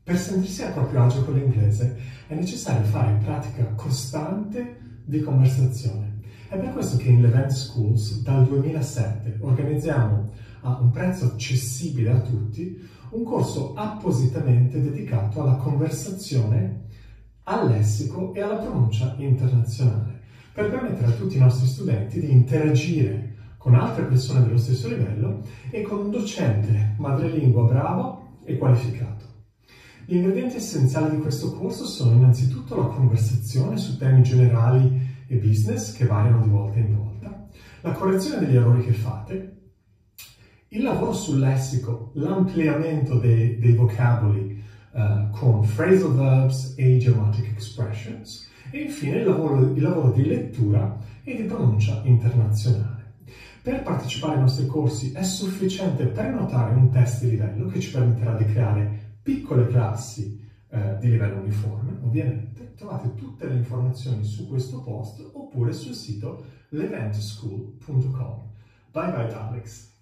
Per sentirsi a proprio agio con l'inglese è necessario fare pratica costante di conversazione. È per questo che in Levent Schools dal 2007 organizziamo a un prezzo accessibile a tutti un corso appositamente dedicato alla conversazione, al lessico e alla pronuncia internazionale, per permettere a tutti i nostri studenti di interagire con altre persone dello stesso livello e con un docente madrelingua bravo e qualificato. Gli ingredienti essenziali di questo corso sono innanzitutto la conversazione su temi generali e business che variano di volta in volta, la correzione degli errori che fate, il lavoro sul lessico, l'ampliamento dei vocaboli con phrasal verbs e idiomatic expressions e infine il lavoro di lettura e di pronuncia internazionale. Per partecipare ai nostri corsi è sufficiente prenotare un test di livello che ci permetterà di creare piccole classi di livello uniforme, ovviamente. Trovate tutte le informazioni su questo post oppure sul sito leventschool.com. Bye bye Alex!